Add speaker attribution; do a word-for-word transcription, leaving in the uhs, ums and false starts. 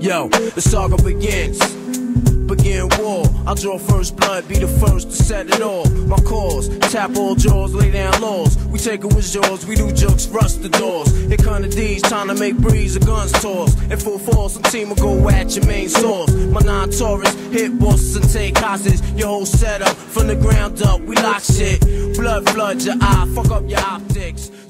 Speaker 1: Yo, the saga begins. Begin war, I'll draw first blood, be the first to set it off. My cause, tap all jaws, lay down laws. We take it with yours, we do jokes, rust the doors. Here come the D's, trying to make breeze, the guns toss. In full force, some team will go at your main source. My non-Taurus, hit bosses and take hostage. Your whole setup, from the ground up, we lock shit. Blood flood your eye, fuck up your optics.